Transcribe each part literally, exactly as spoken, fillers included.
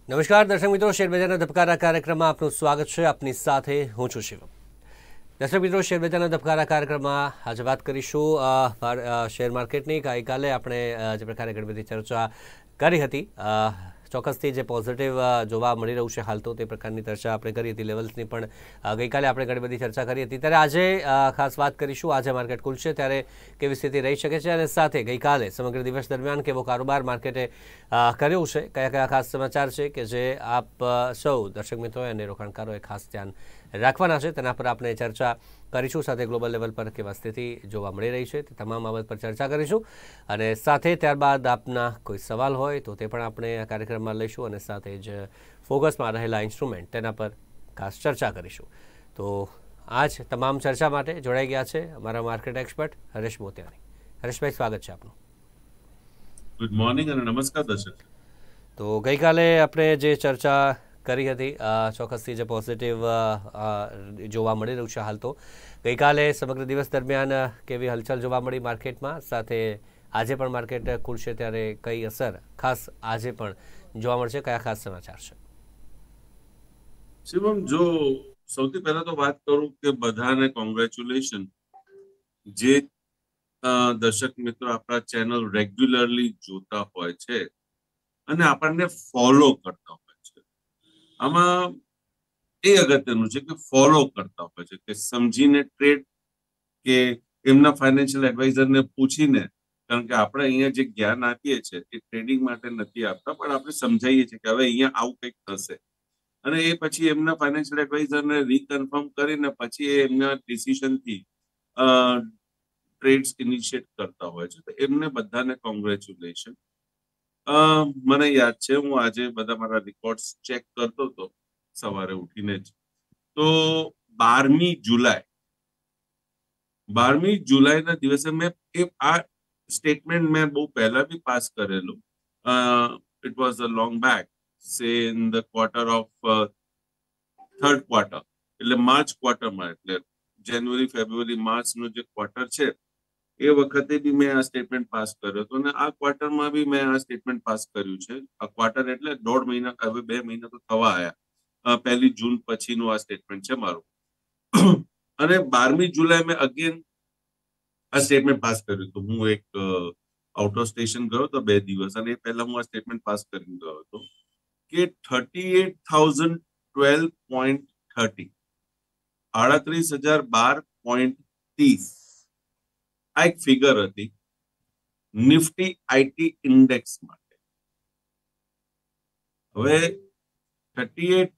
નમસ્કાર દર્શક મિત્રો, શેરબજારના ધબકારા કાર્યક્રમમાં આપનું સ્વાગત છે. આપની સાથે હું છું શિવમ. દર્શક મિત્રો, શેરબજારના ધબકારા કાર્યક્રમમાં આજે વાત કરીશું શેર માર્કેટની. ગઈકાલે આપણે જે પ્રકારે ઘણી બધી ચર્ચા કરી હતી, ચોક્કસથી જે પોઝિટિવ જોવા મળી રહ્યું છે હાલ તો તે પ્રકારની ચર્ચા આપણે કરી હતી. લેવલ્સની પણ ગઈકાલે આપણે ઘણી બધી ચર્ચા કરી હતી. ત્યારે આજે ખાસ વાત કરીશું આજે માર્કેટ ખુલશે ત્યારે કેવી સ્થિતિ રહી શકે છે અને સાથે ગઈકાલે સમગ્ર દિવસ દરમિયાન કેવો કારોબાર માર્કેટે કર્યો છે, કયા કયા ખાસ સમાચાર છે કે જે આપ સૌ દર્શક મિત્રોએ અને રોકાણકારોએ ખાસ ધ્યાન રાખવાના છે તેના પર આપણે ચર્ચા કરીશું. સાથે ગ્લોબલ લેવલ પર કેવા સ્થિતિ જોવા મળી રહી છે તે તમામ બાબત પર ચર્ચા કરીશું અને સાથે ત્યારબાદ આપના કોઈ સવાલ હોય તો તે પણ આપણે આ કાર્યક્રમમાં લઈશું અને સાથે જ ફોકસમાં રહેલા ઇન્સ્ટ્રુમેન્ટ તેના પર ખાસ ચર્ચા કરીશું. તો આજ તમામ ચર્ચા માટે જોડાઈ ગયા છે અમારા માર્કેટ એક્સપર્ટ હરેશ મોતિયાની. હરેશભાઈ, સ્વાગત છે આપનું. ગુડ મોર્નિંગ અને નમસ્કાર દર્શક. તો ગઈકાલે આપણે જે ચર્ચા કરી હતી ચોક્કસથી જે પોઝિટિવ જોવા મળી રહ્યું છે હાલ તો ગઈકાલે સમગ્ર દિવસ દરમિયાન કેવી હલચલ જોવા મળી માર્કેટમાં, સાથે આજે પણ માર્કેટ ખુલશે ત્યારે કઈ અસર ખાસ આજે પણ જોવા મળશે, કયા ખાસ સમાચાર છે? શિવમ, જો સૌથી પહેલા તો વાત કરું કે બધાને કોંગ્રેચ્યુલેશન. જે દર્શક મિત્રો આપણા ચેનલ રેગ્યુલરલી જોતા હોય છે અને આપણને ફોલો કરતા હોય છે, આમાં એ અગત્યનું છે કે ફોલો કરતા હોય છે, કે સમજીને ટ્રેડ કે એમના ફાઇનાન્શિયલ એડવાઇઝરને પૂછીને, કારણ કે આપણે અહીંયા જે જ્ઞાન આપીએ છીએ એ ટ્રેડિંગ માટે નથી આપતા, પણ આપણે સમજાવીએ છીએ કે હવે અહીંયા આવું કંઈક થશે અને એ પછી એમના ફાઇનાન્શિયલ એડવાઇઝરને રીકન્ફર્મ કરીને પછી એ એમના ડિસિઝનથી ટ્રેડ્સ ઇનિશિએટ કરતા હોય છે. તો એમને બધાને કોંગ્રેચ્યુલેશન. મને યાદ છે, હું આજે બધા મારા રેકોર્ડ્સ ચેક કરતો હતો સવારે ઉઠીને જ, તો બારમી જુલાઈ બારમી જુલાઈના દિવસે મેં એ આ સ્ટેટમેન્ટ મેં બહુ પહેલા બી પાસ કરેલું. It was a long back, say in the quarter of third quarter, એટલે માર્ચ ક્વાર્ટરમાં, એટલે જાન્યુઆરી ફેબ્રુઆરી માર્ચનો જે ક્વાર્ટર છે એ વખતે બી મેં આ સ્ટેટમેન્ટ પાસ કર્યો હતો અને આ ક્વાર્ટરમાં બી મેં આ સ્ટેટમેન્ટ પાસ કર્યું છે. આ ક્વાર્ટર એટલે દોઢ મહિના, હવે બે મહિના તો થવા આવ્યા. પહેલી જૂન પછીનું આ સ્ટેટમેન્ટ છે મારું. અને બારમી જુલાઈ મેં અગેન આ સ્ટેટમેન્ટ પાસ કર્યું હતું. હું એક આઉટ ઓફ સ્ટેશન ગયો હતો બે દિવસ અને એ પહેલા હું આ સ્ટેટમેન્ટ પાસ કરી ગયો હતો કે thirty eight thousand twelve point thirty આડત્રીસ હજાર બાર પોઈન્ટ ત્રીસ આ એક ફિગર હતી નિફ્ટી આઈટી ઇન્ડેક્સ માટે. હવે થર્ટી એટ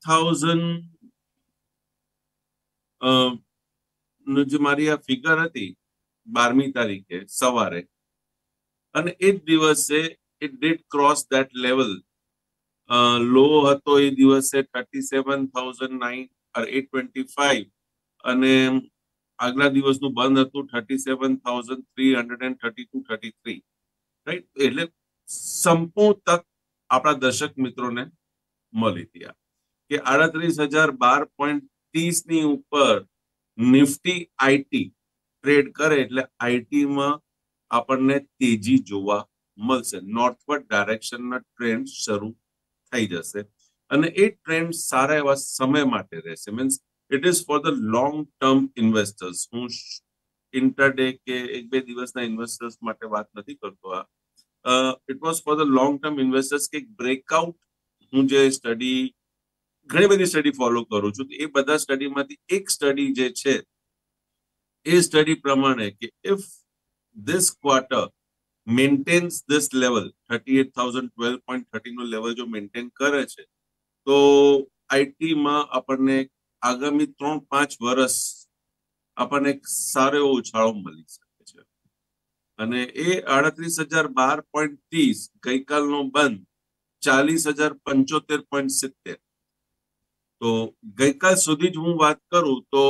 થાઉઝન્ડ જે મારી આ ફિગર હતી બારમી તારીખે સવારે, અને એ જ દિવસે it did cross that level. Low હતો એ દિવસે thirty seven thousand nine eight twenty five અને આગલા દિવસનું બંધ હતું thirty seven thousand three hundred and thirty two thirty three right. એટલે સંપૂર્ણ તક આપણા દર્શક મિત્રોને મળી હતી કે આડત્રીસ હજાર બાર પોઈન્ટ ત્રીસ ની ઉપર નિફ્ટી આઈટી ટ્રેડ કરે એટલે આઈટીમાં આપણને તેજી જોવા મળશે. નોર્થવર્ડ ડાયરેક્શનના ટ્રેન્ડ શરૂ થઈ જશે અને એ ટ્રેન્ડ સારા એવા સમય માટે રહેશે. Means it is for the long term investors. હું ઇન્ટરડે કે એક બે દિવસના ઇન્વેસ્ટર્સ માટે વાત નથી કરતો. આ it was for the long term investors કે બ્રેકઆઉટ. હું જે સ્ટડી ઘણી બધી સ્ટડી ફોલો કરું છું, એ બધા સ્ટડીમાંથી એક સ્ટડી જે છે એ સ્ટડી પ્રમાણે કે if this quarter maintains this level thirty eight thousand twelve point thirty નો લેવલ જો મેન્ટેન કરે છે તો આઈટીમાં આપણને આગામી ત્રણ પાંચ વર્ષ આપણને એક સારો એવો ઉછાળો મળી શકે છે. અને એ આડત્રીસ હજાર બાર પોઈન્ટ ત્રીસ ગઈકાલનો બંધ ચાલીસ હજાર પંચોતેર પોઈન્ટ સિત્તેર. તો ગઈકાલ સુધી જ હું વાત કરું તો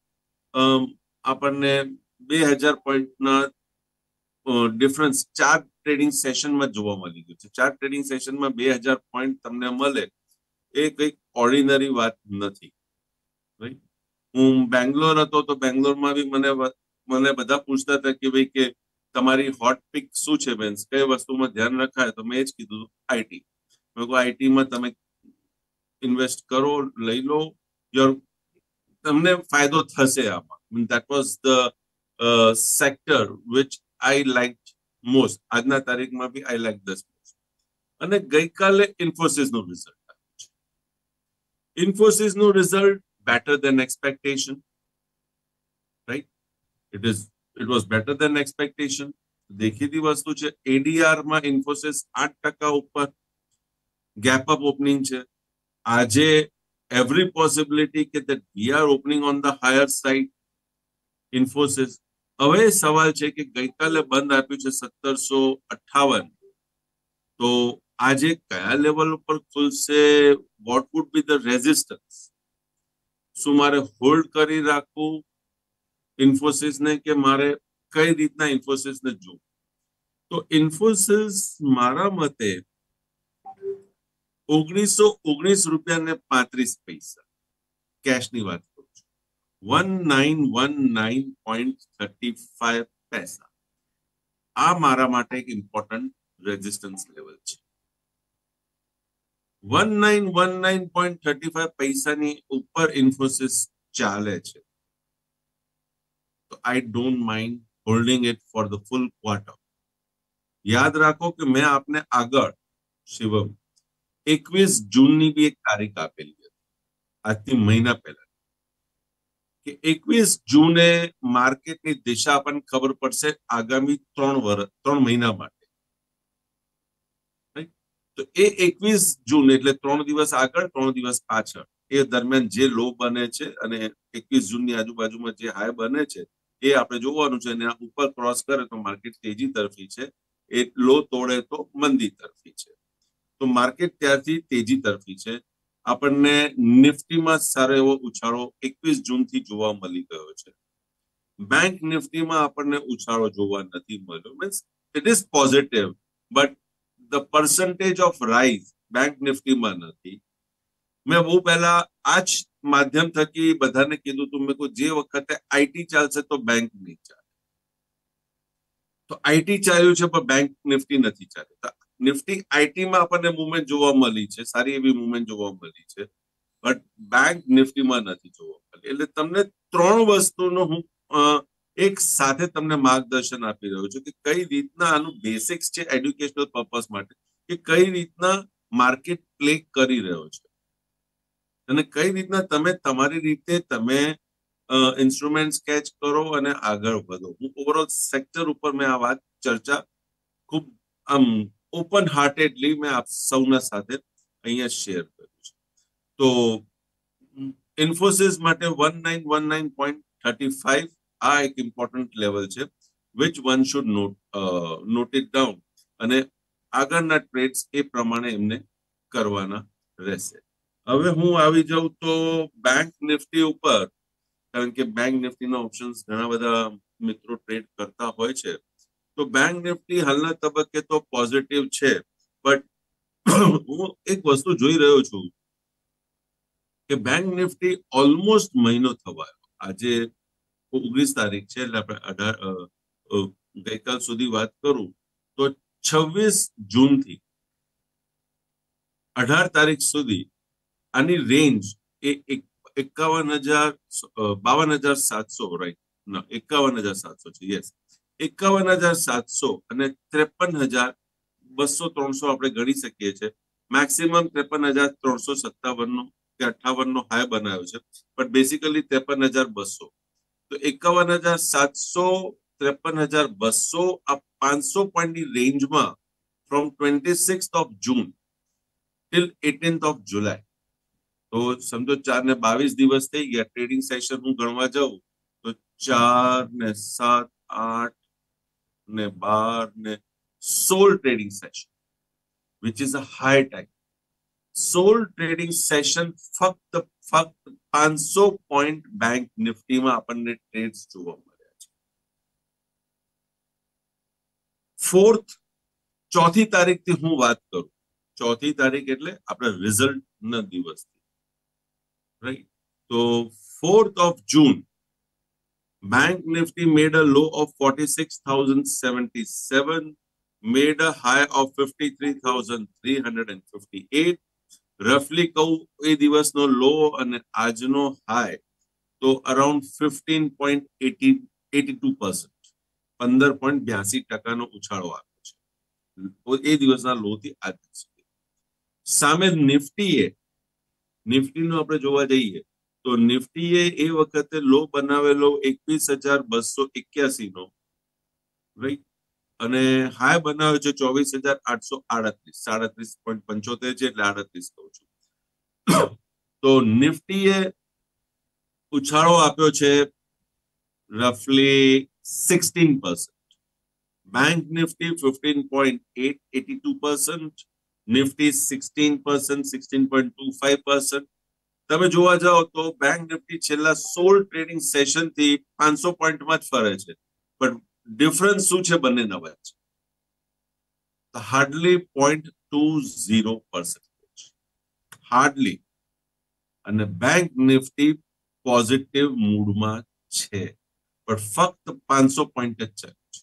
આપણને બે હજાર પોઈન્ટના ડિફરન્સ ચાર ટ્રેડિંગ સેશનમાં જોવા મળી ગયું છે. ચાર ટ્રેડિંગ સેશનમાં બે હજાર પોઈન્ટ તમને મળે એ કંઈક ઓર્ડિનરી વાત નથી. હું બેંગ્લોર હતો તો બેંગ્લોરમાં બી મને મને બધા પૂછતા હતા કે ભાઈ કે તમારી હોટ પિક શું છે બેન્સ, કઈ વસ્તુમાં ધ્યાન રખાય, તો મેં જ કીધું આઈટી. મેં કહું આઈટીમાં તમે ઇન્વેસ્ટ કરો, લઈ લો, યોર તમને ફાયદો થશે આમાં. That was the sector which I like most. આજના તારીખમાં બી આઈ લાઇક ધીસ મોસ્ટ. અને ગઈકાલે ઇન્ફોસિસ નું રિઝલ્ટ આવ્યું છે. ઇન્ફોસિસ નું result better than expectation, right? It is it was better than expectation. દેખીતી વસ્તુ છે. એડીઆર માં ઇન્ફોસિસ આઠ ટકા ઉપર ગેપ અપ ઓપનિંગ છે. આજે every possibility કે that we are opening on the higher side Infosys. હવે સવાલ છે કે ગઈકાલે બંધ આપ્યું છે સત્તરસો અઠ્ઠાવન, તો આજે કયા લેવલ ઉપર ખુલશે? What would be the resistance? શું મારે હોલ્ડ કરી રાખવું ઇન્ફોસિસ ને, કે મારે કઈ રીતના ઇન્ફોસિસ ને જોવું? તો ઇન્ફોસિસ મારા મતે ઓગણીસો ઓગણીસ રૂપિયા ને પાંત્રીસ પૈસા કેશની વાત કરું છું, one nine one nine point thirty five પૈસા. આ મારા માટે એક ઇમ્પોર્ટન્ટ રેઝિસ્ટન્સ લેવલ છે. One nine one nine point thirty five પૈસાની ઉપર ઇન્ફોસિસ ચાલે છે, તો I don't mind holding it for the full quarter. યાદ રાખો કે મેં આપને આગળ શિવમ એકવીસ જૂનની બી એક તારીખ આપેલી હતી, આજથી મહિના પહેલા, કે એકવીસ જૂને માર્કેટની દિશા આપણને ખબર પડશે આગામી ત્રણ વર્ષ ત્રણ મહિના માટે. તો એ એકવીસ જૂન એટલે ત્રણ દિવસ આગળ ત્રણ દિવસ પાછળ, એ દરમિયાન જે લો બને છે અને એકવીસ જૂનની આજુબાજુમાં જે હાઈ બને છે એ આપણે જોવાનું છે. અને ઉપર ક્રોસ કરે તો માર્કેટ તેજી તરફી છે, એ લો તોડે તો મંદી તરફી છે. તો માર્કેટ ત્યારથી તેજી તરફી છે. આપણને નિફ્ટીમાં સારો એવો ઉછાળો એકવીસ જૂનથી જોવા મળી ગયો છે. બેંક નિફ્ટીમાં આપણને ઉછાળો જોવા નથી મળ્યો. Means it is positive, but the percentage of rise bank નિફ્ટીમાં નથી. મેં બહુ પહેલા આ જ માધ્યમ થકી બધાને કીધું હતું, મેં કહ્યું જે વખતે આઈટી ચાલશે તો બેંક નહીં ચાલે. તો આઈટી ચાલ્યું છે પણ બેંક નિફ્ટી નથી ચાલ્યું. નિફ્ટી આઈટીમાં આપણને મુવમેન્ટ જોવા મળી છે, સારી એવી મુવમેન્ટ જોવા મળી છે, બટ બેંક નિફ્ટીમાં નથી જોવા મળી. એટલે તમને ત્રણ વસ્તુનો હું એક સાથે તમને માર્ગદર્શન આપી રહ્યો છું કે કઈ રીતના આનું બેસિક્સ છે એડ્યુકેશનલ પર્પસ માટે, કે કઈ રીતના માર્કેટ પ્લે કરી રહ્યો છે અને કઈ રીતના તમે તમારી રીતે તમે ઇન્સ્ટ્રુમેન્ટ સ્કેચ કરો અને આગળ વધો. હું ઓવરઓલ સેક્ટર ઉપર મેં આ વાત ચર્ચા ખૂબ આમ ઓપન હાર્ટેડલી મેં આપ સૌના સાથે અહીંયા શેર કર્યું છે. તો ઇન્ફોસિસ માટે one nine one nine point thirty five આ એક ઇમ્પોર્ટન્ટ લેવલ છે, which one should not note it down, અને આગળના ટ્રેડ્સ એ પ્રમાણે એમને કરવાના રહેશે. હવે હું આવી જાઉં તો બેંક નિફ્ટી ઉપર, કારણ કે બેંક નિફ્ટીના ઓપ્શન્સ ઘણા બધા મિત્રો ટ્રેડ કરતા હોય છે. તો બેંક નિફ્ટી હાલના તબક્કે તો પોઝિટિવ છે, બટ હું એક વસ્તુ જોઈ રહ્યો છું કે બેંક નિફ્ટી ઓલમોસ્ટ મહિનો થવાયો. આજે ઓગણીસ તારીખ છે, એટલે આપણે અઢાર ગઈકાલ સુધી વાત કરું તો છવ્વીસ જૂનથી અઢાર તારીખ સુધી આની રેન્જ એ એકાવન હજાર બાવન હજાર સાતસો રાઈટ ના એકાવન હજાર સાતસો છે. યસ, એકાવન હજાર સાતસો અને ત્રેપન હજાર બસો ત્રણસો આપણે ગણી શકીએ છીએ. મેક્સિમમ ત્રેપન હજાર ત્રણસો સત્તાવન નો કે અઠાવન નો હાઈ બનાવ્યો છે, પણ બેસિકલી ત્રેપન હજાર બસો. તો એકાવન હજાર સાતસો ત્રેપન હજાર બસો આ પાંચસો પોઈન્ટની રેન્જમાં from twenty six of June till eighteenth of July. તો સમજો ચાર ને બાવીસ દિવસ થઈ ગયા. ટ્રેડિંગ સેશન હું ગણવા જાઉં તો ચાર ને સાત આઠ ને બાર ને સોળ trading session, which is a high time. સોળ ટ્રેડિંગ સેશન ફક્ત ફક્ત પાંચસો પોઈન્ટ બેંક નિફ્ટીમાં આપણને ટ્રેડ્સ જોવા મળ્યા છે. ફોર્થ ચોથી તારીખથી હું વાત કરું, ચોથી તારીખ એટલે આપણે રિઝલ્ટ ના દિવસથી, રાઈટ? તો fourth of June, Bank Nifty made a low of forty-six thousand seventy-seven, made a high of fifty-three thousand three hundred fifty-eight, રફલી કહું એ દિવસનો લો અને આજનો હાઈ તો around fifteen point eighty eighty two percent પંદર પોઈન્ટ બ્યાસી ટકાનો ઉછાળો આવ્યો છે એ દિવસના લો થી આજ સુધી. સામે નિફ્ટીએ નિફ્ટીનો આપણે જોવા જઈએ તો નિફ્ટીએ એ વખતે લો બનાવેલો એકવીસ હજાર બસો એક્યાસી નો રાઈટ અને હાઈ બનાવ્યો છે ચોવીસ હજાર આઠસો આડત્રીસ સાડત્રીસ પોઈન્ટ પંચોતેર છે એટલે આડત્રીસ કહું છું. તો નિફ્ટીએ ઉછાળો આપ્યો છે રફલી sixteen percent. Bank Nifty fifteen point eight eighty two percent, Nifty sixteen percent sixteen point two five percent. તમે જોવા જાઓ તો બેંક નિફ્ટી છેલ્લા સોળ ટ્રેડિંગ સેશન થી પાંચસો પોઈન્ટમાં જ ફરે છે, પણ ડિફરન્સ શું છે બંનેના વચ્ચે? Hardly point two zero percentage hardly. અને બેંક નિફ્ટી પોઝિટિવ મૂડમાં છે, પણ ફક્ત પાંચસો પોઈન્ટ જ ચાલે છે.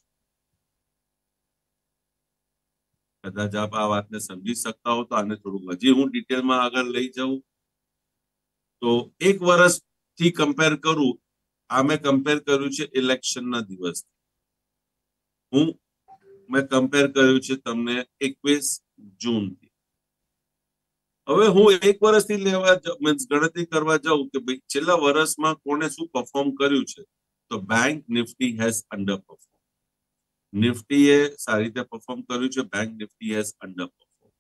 કદાચ આપ આ વાતને સમજી શકતા હો તો આને થોડુંક હજી હું ડિટેલમાં આગળ લઈ જાઉં તો એક વર્ષથી કમ્પેર કરું. આ મેં કમ્પેર કર્યું છે ઇલેક્શનના દિવસ. હું મેં કમ્પેર કર્યું છે તમને એકવીસ જૂન થી. હવે હું એક વર્ષથી લેવા મીન્સ ગણતરી કરવા જાઉં કે ભાઈ છેલ્લા વર્ષમાં કોને શું પરફોર્મ કર્યું છે, તો bank Nifty has under perform. નિફ્ટીએ સારી રીતે પરફોર્મ કર્યું છે, bank Nifty has under perform.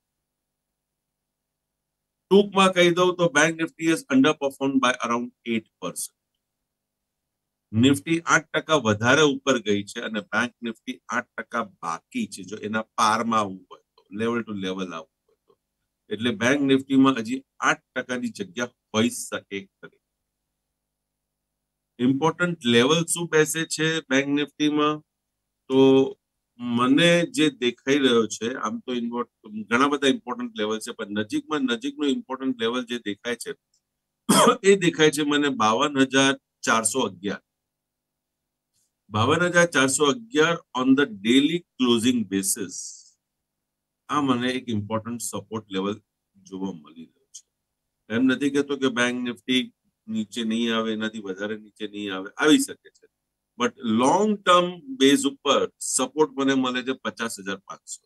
ટૂંકમાં કહી દઉં તો bank Nifty has under perform by around eight percent. નિફ્ટી આઠ ટકા વધારે ઉપર ગઈ છે અને બેંક નિફ્ટી આઠ ટકા બાકી છે જો એના પારમાં આવવું હોય તો, લેવલ ટુ લેવલ આવવું હોય તો. એટલે બેંક નિફ્ટીમાં હજી આઠ ટકાની જગ્યા હોઈ શકે ખરી. ઇમ્પોર્ટન્ટ લેવલ શું બેસે છે બેંક નિફ્ટીમાં? તો મને જે દેખાઈ રહ્યો છે, આમ તો ઘણા બધા ઇમ્પોર્ટન્ટ લેવલ છે, પણ નજીકમાં નજીકનો ઇમ્પોર્ટન્ટ લેવલ જે દેખાય છે એ દેખાય છે મને બાવન હજાર ચારસો અગિયાર બાવન હજાર ચારસો અગિયાર on the daily closing basis. આ મને એક ઇમ્પોર્ટન્ટ સપોર્ટ લેવલ જોવા મળી રહ્યો છે. એમ નથી કહેતો કે બેંક નિફ્ટી નીચે નહીં આવે, એનાથી વધારે નીચે નહીં આવે, આવી શકે છે, બટ લોંગ ટર્મ બેઝ ઉપર સપોર્ટ મને મળે છે પચાસ હજાર પાંચસો.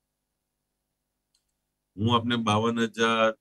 હું આપને બાવન હજાર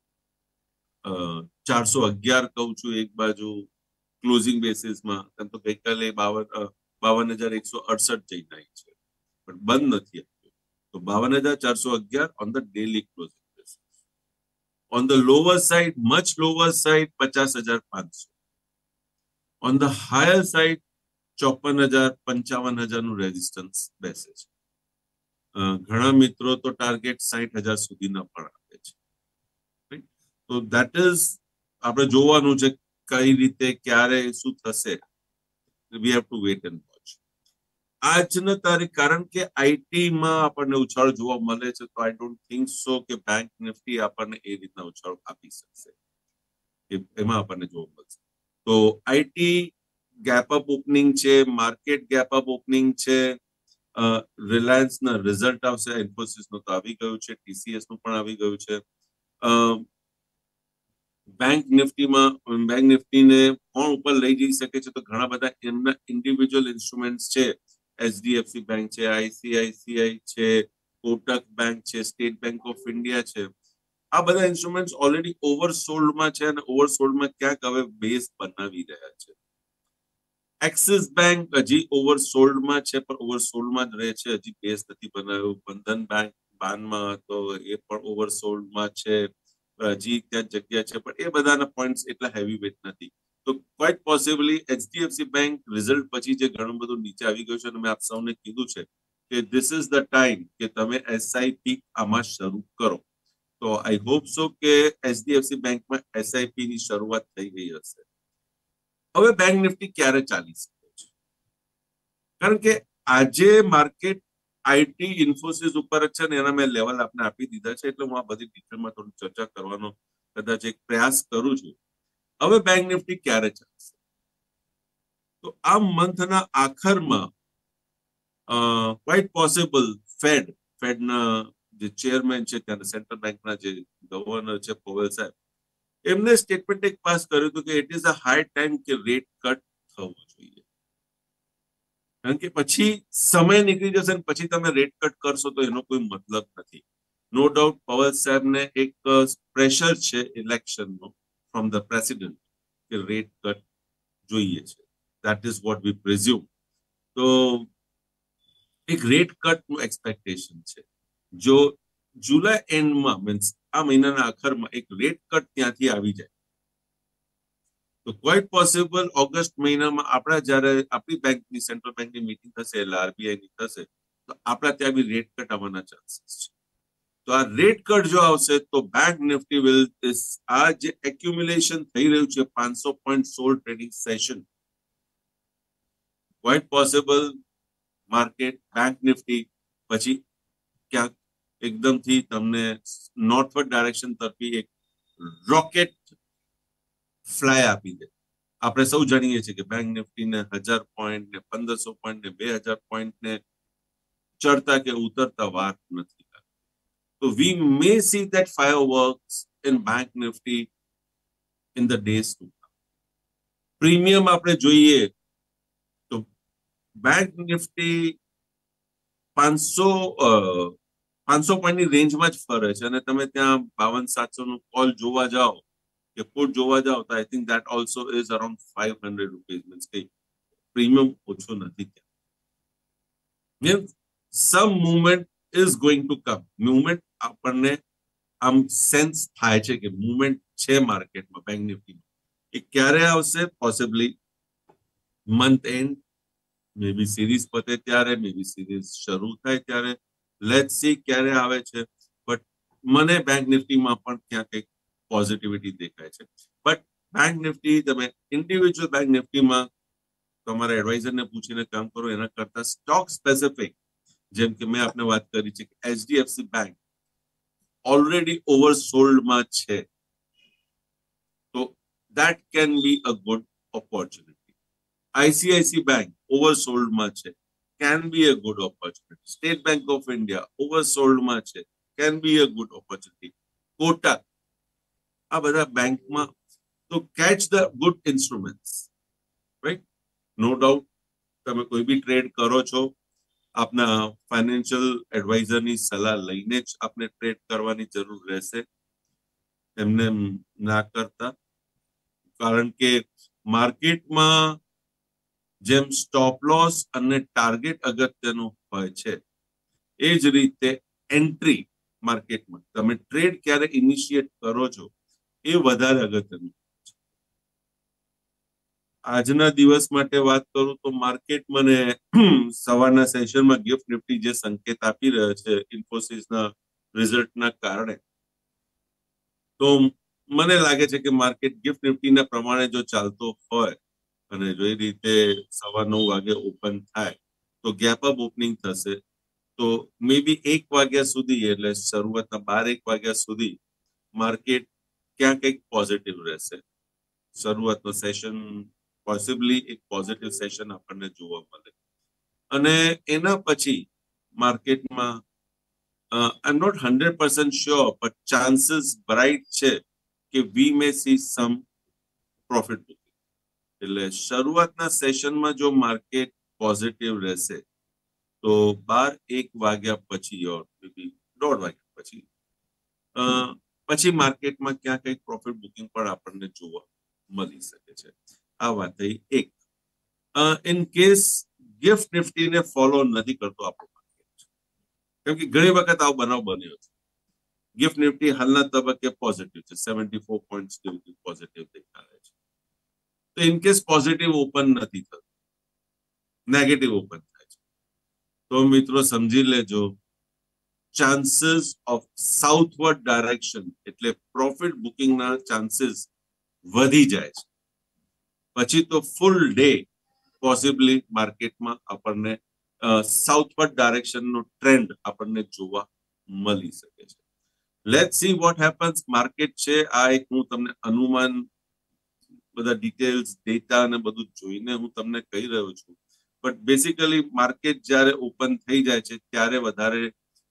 ચારસો અગિયાર કહું છું એક બાજુ ક્લોઝિંગ બેસિસમાં, કેમ તો ગઈકાલે બાવન બાવન હજાર એકસો અડસઠ જઈને આવી છે, પણ બંધ નથી આવ્યું. તો બાવન હજાર ચારસો અગિયાર on the daily closing basis. On the lower side, much lower side પચાસ હજાર પાંચસો. ઓન ધ હાયર સાઇડ ચોપન હજાર પંચાવન હજારનું રેઝિસ્ટન્સ બેસે છે. ઘણા મિત્રો તો ટાર્ગેટ સાઠ હજાર સુધીના પણ આપે છે. તો દેટ ઇઝ આપણે જોવાનું છે કઈ રીતે ક્યારે શું થશે. We have to wait and watch. આજના તારીખ, કારણ કે આઈટીમાં આપણને ઉછાળો જોવા મળે છે, તો આઈ ડોન્ટ થિંક સો કે બેંક નિફ્ટી આપણને એ રીતના ઉછાળો આપી શકશે, એમાં આપણને જોવા મળશે. તો આઈટી ગેપ અપ ઓપનિંગ છે, માર્કેટ ગેપ અપ ઓપનિંગ છે. રિલાયન્સના રિઝલ્ટ આવશે, ઇન્ફોસિસનું તો આવી ગયું છે, ટીસીએસનું પણ આવી ગયું છે. બેંક નિફ્ટીમાં બેંક નિફ્ટીને કોણ ઉપર લઈ જઈ શકે છે? તો ઘણા બધા એમના ઇન્ડિવિજ્યુઅલ ઇન્સ્ટ્રુમેન્ટ છે. એચડીએફસી બેંક છે, આઈસીઆઈસીઆઈ છે, કોટક બેંક છે, સ્ટેટ બેંક ઓફ ઇન્ડિયા છે. આ બધા ઇન્સ્ટ્રુમેન્ટ ઓલરેડી ઓવરસોલ્ડમાં છે અને ઓવરસોલ્ડમાં ક્યાંક હવે બેઝ બનાવી રહ્યા છે. એક્સિસ બેંક હજી ઓવરસોલ્ડમાં છે, પણ ઓવરસોલ્ડમાં જ રહે છે, હજી બેઝ નથી બનાવ્યો. બંધન બેંક બાનમાં તો એ પણ ઓવરસોલ્ડમાં છે, હજી ત્યાં જગ્યા છે, પણ એ બધાના પોઈન્ટ્સ એટલા હેવી વેટ નથી. તો quite possibly HDFC bank result પછી જે ઘણું બધું નીચે આવી ગયું છે, અને મેં આપ સૌને કીધું છે કે ધીસ ઇઝ ધ ટાઈમ કે તમે એસઆઈપી આમાં શરૂ કરો. તો આઈ હોપ સો કે એચડીએફસી બેંકમાં એસઆઈપી ની શરૂઆત થઈ ગઈ હશે. હવે બેંક નિફ્ટી ક્યારે ચાલી શકે છે? કારણ કે આજે માર્કેટ આઈટી ઇન્ફોસિસ ઉપર જ છે ને એના મેં લેવલ આપને આપી દીધા છે, એટલે હું આ બધી ડિટેલમાં થોડી ચર્ચા કરવાનો કદાચ એક પ્રયાસ કરું છું. હવે બેંક નિફ્ટી ક્યારે ચાલશે? તો આ મંથના આખરમાં ક્વાઇટ પોસિબલ ફેડ ફેડના જે ચેરમેન છે, ત્યારે સેન્ટ્રલ બેંકના જે ગવર્નર છે પોવેલ સાહેબ, એમને સ્ટેટમેન્ટ એક પાસ કર્યું હતું કે it is a high time કે રેટ કટ થવું જોઈએ, કારણ કે પછી સમય નીકળી જશે ને પછી તમે રેટ કટ કરશો તો એનો કોઈ મતલબ નથી. નો ડાઉટ પવન સાહેબને એક પ્રેશર છે ઇલેક્શનનો ફ્રોમ ધ પ્રેસિડેન્ટ કે રેટ કટ જોઈએ છે, that is what we presume. તો એક રેટ કટ નું એક્સપેક્ટેશન છે. જો જુલાઈ એન્ડમાં મીન્સ આ મહિનાના આખરમાં એક રેટ કટ ત્યાંથી આવી જાય તો ક્વાઇટ પોસિબલ ઓગસ્ટ મહિનામાં આપણા જ્યારે આપણી બેંકની સેન્ટ્રલ બેંકની મીટિંગ થશે એટલે આરબીઆઈ ની થશે તો આપણા ત્યાં બી રેટ કટ આવવાના ચાન્સીસ છે. તો આ રેટ કટ જો આવશે તો બેંક નિફ્ટી વિલ આ જે એક્યુમ્યુલેશન થઈ રહ્યું છે પાંચસો પોઈન્ટ સોળ trading session, quite possible market bank Nifty પછી ક્યાંક એકદમથી તમને નોર્થવર્ડ ડાયરેક્શન તરફી એક રોકેટ ફ્લાય આપી દે. આપણે સૌ જાણીએ છીએ કે બેંક નિફ્ટીને હજાર પોઈન્ટ ને પંદરસો પોઈન્ટ ને બે હજાર પોઈન્ટ ને ચડતા કે ઉતરતા વાર નથી. તો we may see that fireworks in bank nifty in the days to come. Premium આપણે જોઈએ તો બેંક નિફ્ટી પાંચસો પાંચસો પોઈન્ટની રેન્જમાં જ ફરે છે અને તમે ત્યાં બાવન સાતસો નું કોલ જોવા જાઓ કે પુટ જોવા જાઓ તો I think that also is around five hundred rupees means કે પ્રીમિયમ ઓછો નથી ત્યાં. Means some movement is going to come. Movement આપણને આમ સેન્સ થાય છે કે મુવમેન્ટ છે માર્કેટમાં બેંક નિફ્ટીમાં. એ ક્યારે આવશે? Possibly month end, may be series પતે ત્યારે, મે બી સિરીઝ શરૂ થાય ત્યારે. લેટ્સ સી ક્યારે આવે છે. બટ મને બેંક નિફ્ટીમાં પણ ક્યાં કંઈક પોઝિટિવિટી દેખાય છે. બટ બેંક નિફ્ટી તમે ઇન્ડિવિજ્યુઅલ બેંક નિફ્ટીમાં તમારા એડવાઇઝરને પૂછીને કામ કરો એના કરતા સ્ટોક સ્પેસિફિક, જેમ કે મેં આપને વાત કરી છે કે એચડીએફસી બેંક ઓલરેડી ઓવરસોલ્ડમાં છે તો that can be a good opportunity. ICICI bank ઓવરસોલ્ડમાં છે, can be a good opportunity. State Bank of India ઓવરસોલ્ડમાં છે, can be a good opportunity. Kotak, આ બધા બેંકમાં તો catch the good instruments, right? No doubt તમે કોઈ બી ટ્રેડ કરો છો આપના ફાઇનાન્શિયલ એડવાઇઝરની સલાહ લઈને જ આપને ટ્રેડ કરવાની જરૂર રહેશે, એમને ના કરતા. કારણ કે માર્કેટમાં જેમ સ્ટોપ લોસ અને ટાર્ગેટ અગત્યનું હોય છે એ જ રીતે એન્ટ્રી માર્કેટમાં તમે ટ્રેડ ક્યારે ઇનિશિયેટ કરો છો એ વધારે અગત્યનું. આજના દિવસ માટે વાત કરું તો માર્કેટ મને સવારના સેશનમાં ગિફ્ટ નિફ્ટી જે સંકેત આપી રહ્યો છે ઇન્ફોસિસના રિઝલ્ટના કારણે, તો મને લાગે છે કે માર્કેટ ગિફ્ટ નિફ્ટીના પ્રમાણે જો ચાલતો હોય અને જો એ રીતે સવા નવ વાગે ઓપન થાય તો ગેપ અપ ઓપનિંગ થશે તો મે બી એક વાગ્યા સુધી એટલે શરૂઆતના બાર એક વાગ્યા સુધી માર્કેટ ક્યાં કંઈક પોઝિટિવ રહેશે. શરૂઆતનો સેશન પોસિબલી એક પોઝિટિવ સેશન આપણને જોવા મળે અને એના પછી માર્કેટમાં I am not hundred percent sure but chances bright છે કે we may see some profit booking. એટલે શરૂઆતના સેશનમાં જો માર્કેટ પોઝિટિવ રહેશે તો બાર એક વાગ્યા પછી ઓર દોઢ વાગ્યા પછી પછી માર્કેટમાં ક્યાં કંઈક પ્રોફિટ બુકિંગ પણ આપણને જોવા મળી શકે છે. આ વાત થઈ એક. ઇન કેસ ગિફ્ટ નિફ્ટીને ફોલો નથી કરતો આપણું માર્કેટ, કેમ કે ઘણી વખત આવો બનાવ બન્યો છે. ગિફ્ટ નિફ્ટી હાલના તબક્કે પોઝિટિવ છે, સેવન્ટી ફોર પોઈન્ટ જેવું પોઝિટિવ દેખાય છે. તો ઇન કેસ પોઝિટિવ ઓપન નથી થતું, નેગેટિવ ઓપન થાય છે, તો મિત્રો સમજી લેજો ચાન્સીસ ઓફ સાઉથવર્ડ ડાયરેક્શન એટલે પ્રોફિટ બુકિંગના ચાન્સીસ વધી જાય છે. પછી તો ફૂલ ડે પોસિબલી માર્કેટમાં આપણને સાઉથવર્ડ ડાયરેક્શનનો ટ્રેન્ડ આપણને જોવા મળી શકે છે. Let's see what happens. Market છે આ એક હું તમને અનુમાન બધા ડિટેલ્સ ડેટા અને બધું જોઈને હું તમને કહી રહ્યો છું. બટ બેસિકલી માર્કેટ જ્યારે ઓપન થઈ જાય છે ત્યારે વધારે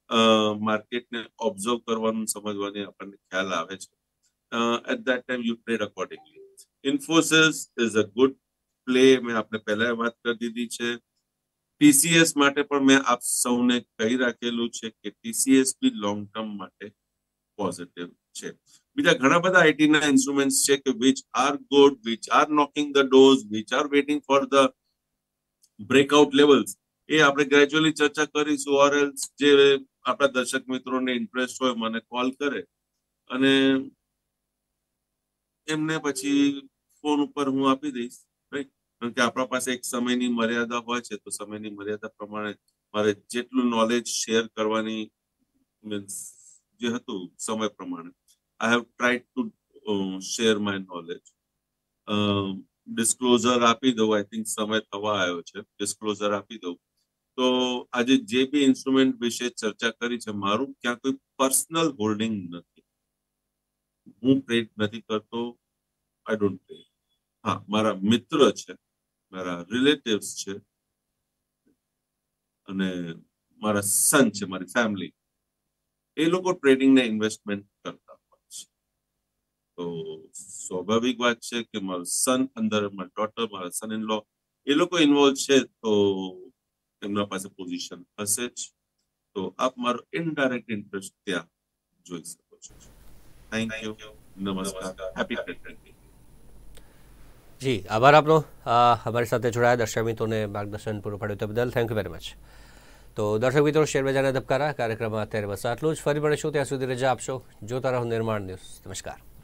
માર્કેટને ઓબ્ઝર્વ કરવાનું સમજવાની આપણને ખ્યાલ આવે છે. At that time you trade accordingly. Infosys is a good play. મેં આપણે પહેલા વાત કરી દીધી છે. ટીસીએસ માટે પણ મેં આપ સૌને કહી રાખેલું છે કે ટીસીએસ બી લોંગ ટર્મ માટે પોઝિટિવ છે. બીજા ઘણા બધા આઈટી ના ઇન્સ્ટ્રુમેન્ટ્સ છે કે which are good, which are knocking the doors, which are waiting for the breakout levels. એ આપણે ગ્રેજ્યુઅલી ચર્ચા કરીશું. ઓર એલ્સ જે આપણા દર્શક મિત્રોને ઇન્ટરેસ્ટ હોય મને કોલ કરે અને એમને પછી ફોન ઉપર હું આપી દઈશ. રાઈટ, કારણ કે આપણા પાસે એક સમયની મર્યાદા હોય છે, તો સમયની મર્યાદા પ્રમાણે મારે જેટલું નોલેજ શેર કરવાની મીન્સ જે હતું સમય પ્રમાણે I have tried to share my knowledge. Disclosure આપી દઉં. આઈ થિંક સમય થવા આવ્યો છે. ડિસ્ક્લોઝર આપી દઉં તો આજે જે બી ઇન્સ્ટ્રુમેન્ટ વિશે ચર્ચા કરી છે, મારું ક્યાં કોઈ પર્સનલ હોલ્ડિંગ નથી. હું ટ્રેડ નથી કરતો. I don't trade. હા, મારા મિત્ર છે, મારા રિલેટિવ્સ છે અને મારા સન છે, મારી ફેમિલી, એ લોકો ટ્રેડિંગ ને ઇન્વેસ્ટમેન્ટ કરતા હોય છે. તો સ્વાભાવિક વાત છે કે મારું સન અંદર, મારા ડોટર, મારા સન ઇન લો, એ લોકો ઇન્વોલ્વ છે તો એમના પાસે પોઝિશન હશે જ. તો આપ મારો ઇનડાયરેક્ટ ઇન્ટરેસ્ટ ત્યાં જોઈ શકો છો. Thank you. નમસ્કાર. Happy trading. જી આભાર આપનો અમારી સાથે જોડાયા દર્શક મિત્રોને માર્ગદર્શન પૂરું પાડ્યું તે બદલ. Thank you very much. તો દર્શક મિત્રો, શેર બજારના ધબકારા કાર્યક્રમમાં અત્યારે બસ આટલું જ. ફરી મળીશું. ત્યાં સુધી રજા આપશો. જોતા રહો નિર્માણ ન્યૂઝ. નમસ્કાર.